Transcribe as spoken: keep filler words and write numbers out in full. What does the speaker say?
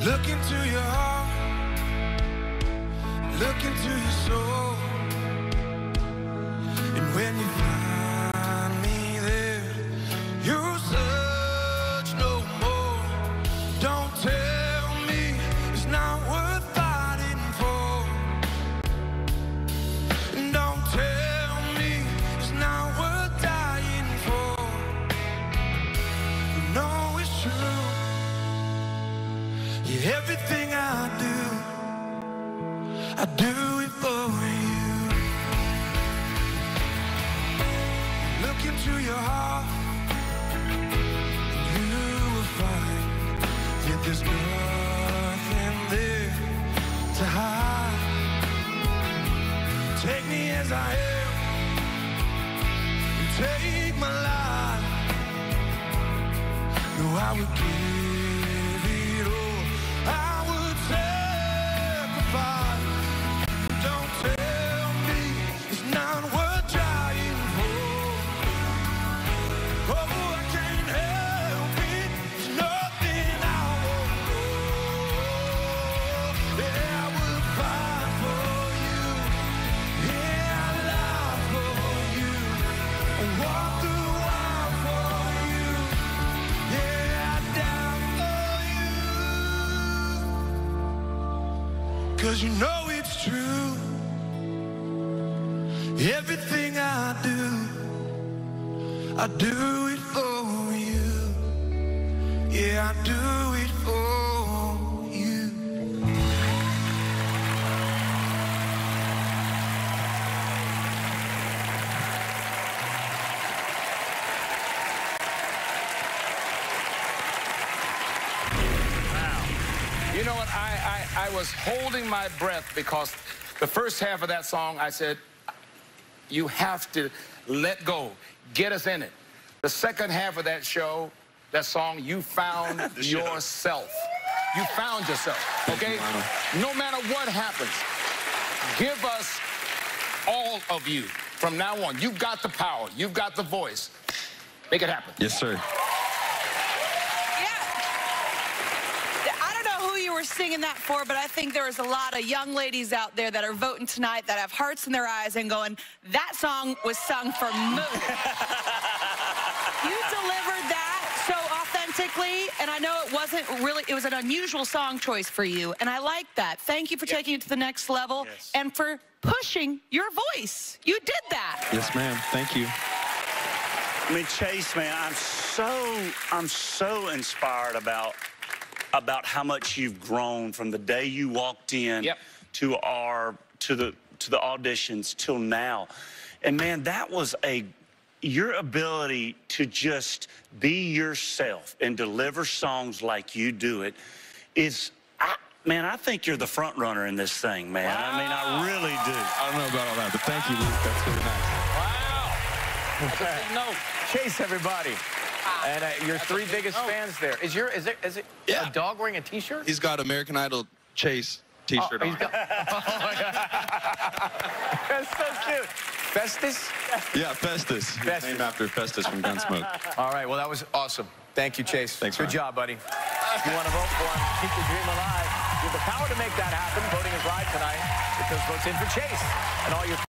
Look into your heart, look into your soul, and when you find me there, you'll search no more. Don't tell me it's not worth fighting for. And don't tell me it's not worth dying for. You know it's true. Yeah, everything I do, I do it for you. Look into your heart, and you will find that there's nothing there to hide. Take me as I am, and take my life. No, I would give it all, I would sacrifice. Don't tell me it's not worth trying for. Oh, I can't help it, there's nothing I won't do. Yeah, I will fight for you. Yeah, I lie for you. I walk the wire for you. Yeah, I die for you. 'Cause you know it's true. Everything I do, I do it for you. Yeah, I do it for you. You know what? I, I, I was holding my breath because the first half of that song, I said, you have to let go. Get us in it. The second half of that show, that song, you found yourself. You found yourself, okay? No matter what happens, give us all of you from now on. You've got the power. You've got the voice. Make it happen. Yes, sir. We're singing that for, but I think there's a lot of young ladies out there that are voting tonight that have hearts in their eyes and going, that song was sung for me. You delivered that so authentically, and I know it wasn't really, it was an unusual song choice for you, and I like that. Thank you for taking it to the next level Yes. and for pushing your voice. You did that. Yes, ma'am. Thank you. I mean, Chayce, man, I'm so, I'm so inspired about about how much you've grown from the day you walked in Yep. to our to the to the auditions till now. And man, that was a your ability to just be yourself and deliver songs like you do it is I, man, I think you're the front runner in this thing, man. Wow. I mean, I really do. I don't know about all that, but thank you, Luke. That's really nice. Wow. No. Chayce, everybody. And uh, your three biggest fans there. Is your is it is it Yeah. a dog wearing a T-shirt? He's got American Idol Chayce T-shirt Oh, on. he's got, oh my God. That's so cute. Festus? Yeah, Festus. He's Festus. named after Festus from Gunsmoke. All right, well, that was awesome. Thank you, Chayce. Thanks, Good Ryan. job, buddy. If you want to vote for him, keep the dream alive. You have the power to make that happen. Voting is live tonight. Get those votes in for Chayce and all your